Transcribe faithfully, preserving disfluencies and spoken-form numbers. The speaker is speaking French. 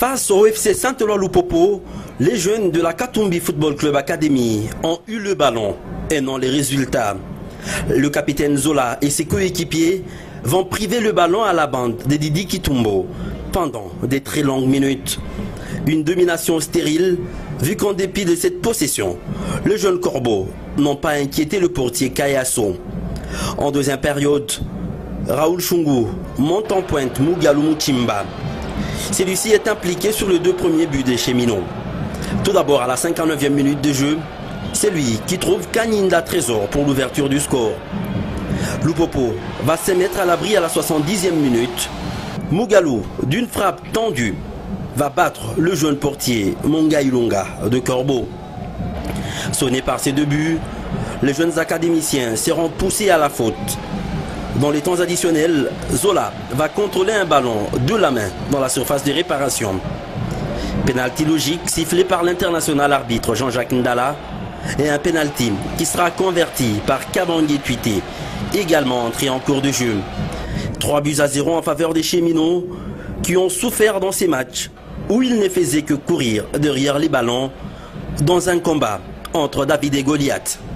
Face au F C Saint-Éloi-Loupopo, les jeunes de la Katumbi Football Club Academy ont eu le ballon et non les résultats. Le capitaine Zola et ses coéquipiers vont priver le ballon à la bande de Didi Kitumbo pendant des très longues minutes. Une domination stérile, vu qu'en dépit de cette possession, le jeune Corbeau n'ont pas inquiété le portier Kayasso. En deuxième période, Raoul Chungu monte en pointe Mugalou Mutimba. Celui-ci est impliqué sur les deux premiers buts des Cheminots. Tout d'abord à la cinquante-neuvième minute de jeu, c'est lui qui trouve Kaninda Trésor pour l'ouverture du score. Loupopo va se mettre à l'abri à la soixante-dixième minute. Mugalou, d'une frappe tendue, va battre le jeune portier Monga Ilunga de Corbeau. Sonné par ces deux buts, les jeunes académiciens seront poussés à la faute. Dans les temps additionnels, Zola va contrôler un ballon de la main dans la surface de réparation. Pénalty logique sifflé par l'international arbitre Jean-Jacques Ndala et un pénalty qui sera converti par Kabangé Tuité, également entré en cours de jeu. Trois buts à zéro en faveur des Cheminots qui ont souffert dans ces matchs où ils ne faisaient que courir derrière les ballons dans un combat entre David et Goliath.